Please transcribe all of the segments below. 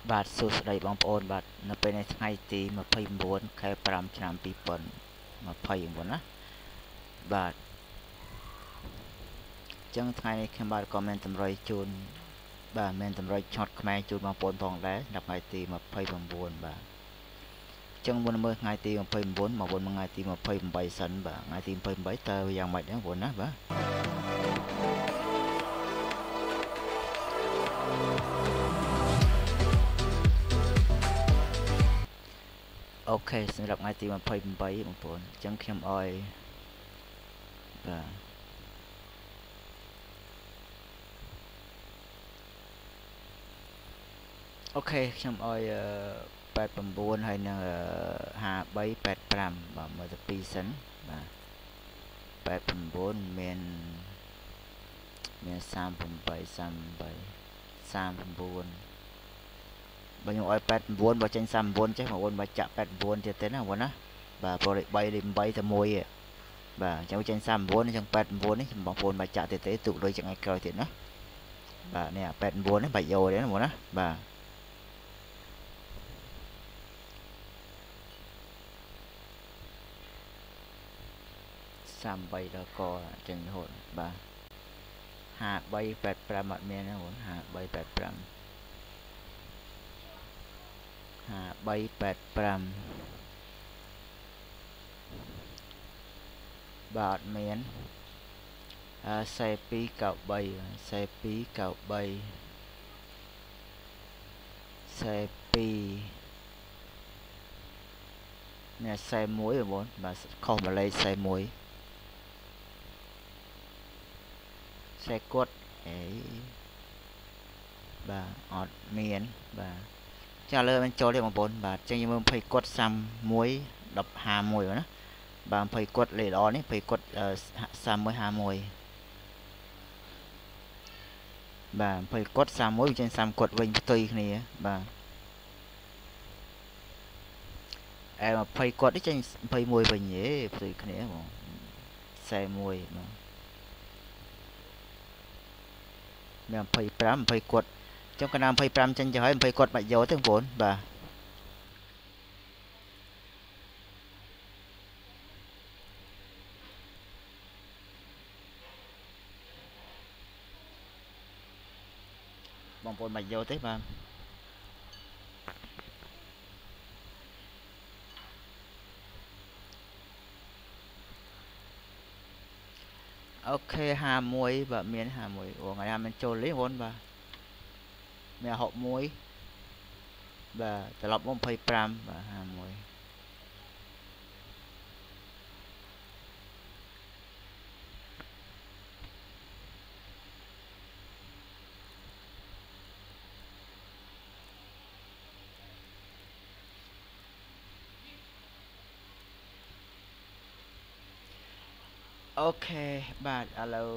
บาทสุดใดบางปอนบาทนับไปในไงตีมาพยมบวนแค่ปรำชนามปีปนมาพยมบวนนะบาทจังไงแค่บาทก็แมนตำรอยจูนบาทแมนตำรอยช็อตแมนจูนบางปอนพองแล้วนับไงตีมาพยมบวนบาทจังบนเมื่อไงตีมาพยมบวนมาบนมาไงตีมาพยมใบสันบาทไงตีพยมใบเตออย่างไรเนี่ยบนนะบาทโอเคสำหรับไงตีมาพยมใบบางปอนจังเข้มอ้อยบาทโอเคខ្ញុំអោយ89ហើយនឹង5385បាទមើលទៅ2សិនបាទ89មាន38 38 39បើខ្ញុំអោយ89បើចេញ39ចេះបងបើចាក់89ទៀតទេណាបងណាបាទព្រោះលេខ3លេខ8តែមួយទេបាទអញ្ចឹងចេញ39អញ្ចឹង89នេះបងប្អូនបើចាក់ទៀតទេទុកលុយថ្ងៃក្រោយទៀតណាបាទនេះ89នេះបាច់យកទេណាបងណាបាទ38ដល់កចេញរហូតបាទ5385អត់មានទេបង5385បាទអត់មាន4293 4293 42នេះ41បងបាទខុសមួយលេខ41ខ្សែគាត់អេបាទអត់មានបាទចាលើมันចូលទេបងប្អូនបាទចឹងយើងមើល20គាត់31 1051ណាបាទ20គាត់លេខល្អនេះ20គាត់3151បាទ20គាត់31ចេញ30គាត់វិញផ្ទុយគ្នាបាទ20គាត់នេះចេញ21វិញទេផ្ទុយគ្នាបង41បាទមាន25 20គាត់ចុះកណ្ដាល25ចេញទៅហើយ20គាត់បាច់យកទេបងប្អូនបាទបងប្អូនបាច់យកទេបាទអូខេ51បាទមាន51អូថ្ងៃណាមិនចូលលេងបងបាទមាន61បាទត្រឡប់មក25បាទ51អូខេបាទឥឡូវ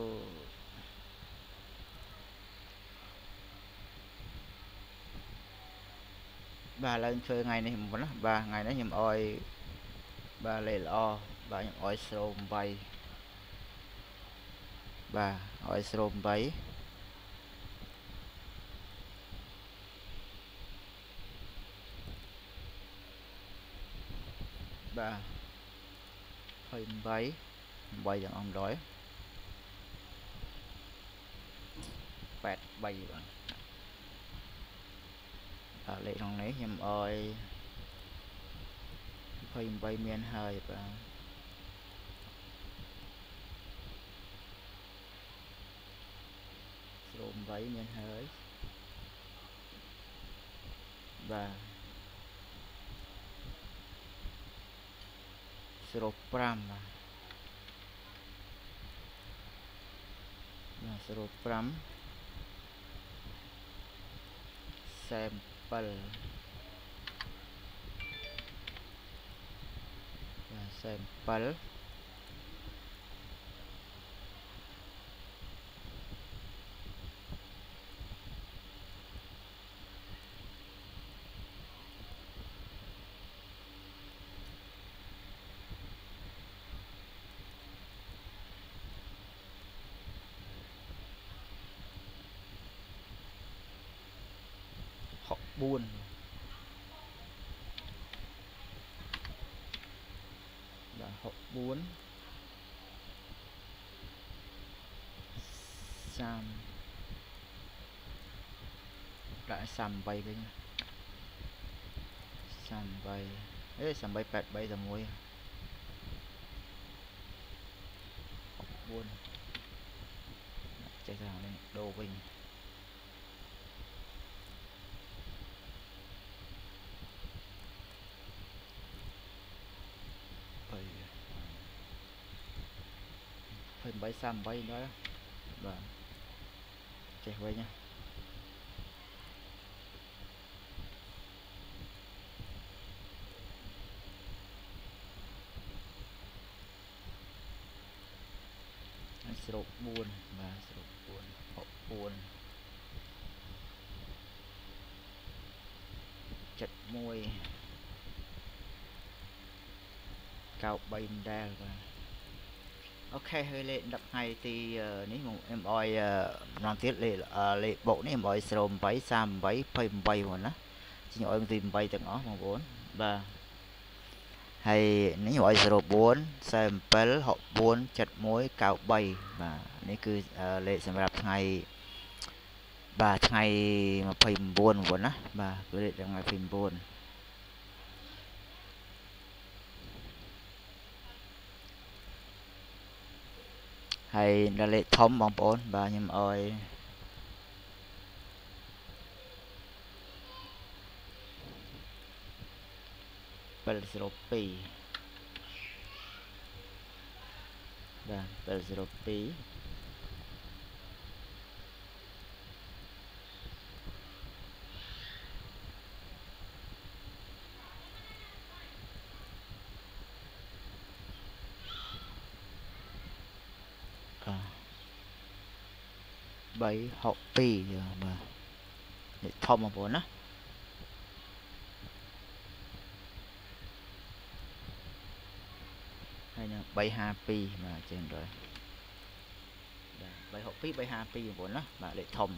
បាទឡើងធ្វើថ្ងៃនេះបងណាបាទថ្ងៃនេះខ្ញុំអោយបាទលេខល្អបាទខ្ញុំអោយ08បាទអោយ08បាទ28 8យ៉ាងអំ100 83បាទលេខក្នុងនេះខ្ញុំអោយ28មានហើយបាទ08មានហើយបាទ05បាទ05 sample បាទ sample 6 4 và 64 sam lại sam bay với nhau sam bay ấy sam bay 8 bay rồi môi 4 chạy ra đây đô bình phải bay sam bay đó và chạy quay nha stroke buồn và stroke buồn họ buồn chặt môi cao bay ra và ok hơi lệ đập hay thì nếu mà em oi làm tiết lệ lệ bộ này em oi srom bay sam bay phơi bay mà nó chỉ oi tìm bay từng ó mong 4 và hay nếu oi srom 4 sample họ 4 chặt mối cao bay vàនេះគឺលេខសម្រាប់ថ្ងៃបាទថ្ងៃ29ណាបាទគឺលេខថ្ងៃ29ហើយដល់លេខធំបងប្អូនបាទខ្ញុំអោយ702បាទ702362បាទលេខធំបងប្អូនណាហើយនឹង352បាទចេញrồiបាទ362 352បងប្អូនណាបាទលេខធំ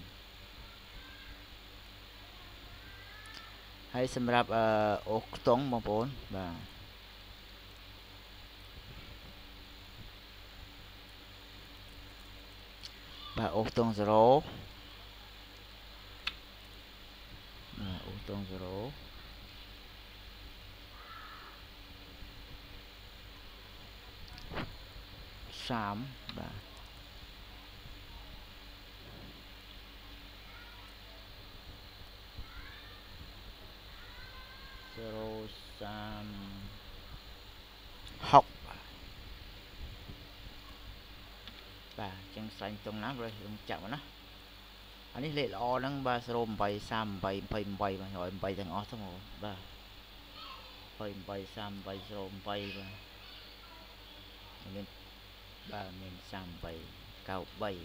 ហើយសម្រាប់អូសខ្ទង់បងប្អូនបាទបាទអូសខ្ទង់0អូសខ្ទង់0 3បាទ036បាទចឹងស្វែងតុងណាrồiចាប់ណាអានេះលេខល្អហ្នឹងបាទ083 38 28បាទ108ទាំងអស់ហ្នឹងបាទ28 38 08បាទមានបាទមាន38 93បាទ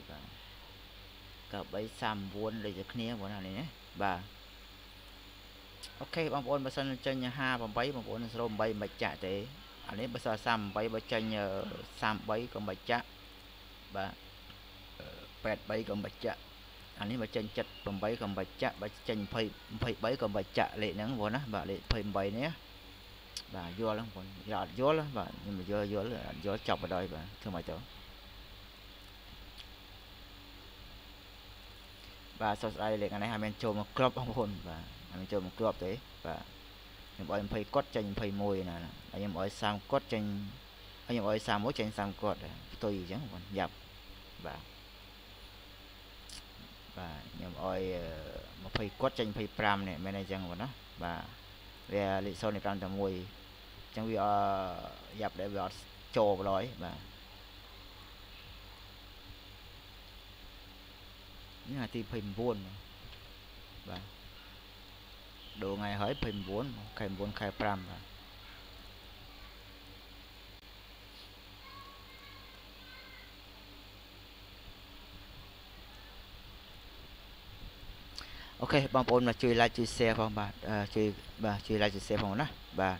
93 39ដូចតែគ្នាបងណានេះណាបាទអូខេបងប្អូនបើសិនចេញ58បងប្អូន08មិនចាក់ទេអានេះបើសិន38បើចេញ33ក៏មិនចាក់បាទ83ក៏មិនចាក់អានេះបើចេញ78ក៏មិនចាក់បើចេញ23ក៏មិនចាក់លេខហ្នឹងបងណាបាទលេខ28នេះបាទយល់ហ្នឹងបងអត់យល់បាទខ្ញុំយល់ចាប់បដ ாய் បាទធ្វើម៉េចទៅបាទសួស្ដីលេខអានេះឲ្យមានចូលមកគ្របបងប្អូនបាទឲ្យមានចូលមកគ្របទេបាទខ្ញុំឲ្យ20គាត់ចេញ21ណាហើយខ្ញុំឲ្យ30គាត់ចេញហើយខ្ញុំឲ្យ31ចេញ30គាត់ផ្ទុយអញ្ចឹងបងយ៉ាប់បាទបាទខ្ញុំឲ្យ20គាត់ចេញ25នេះមែនអញ្ចឹងបងណាបាទវាលេខ0នេះ5តែ1អញ្ចឹងវាយ៉ាប់ដែរវាអត់ចូលបដ ாய் បាទនេះថ្ងៃទី29បាទដូរថ្ងៃហើយ29ខែ9ខែ5បាទអូខេបងប្អូនមកជួយ like ជួយ share ផងបាទជួយ like ជួយ share ផងណាបាទ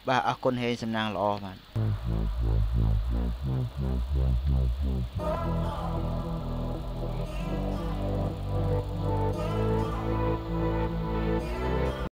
bà à con hên xem nàng lo mà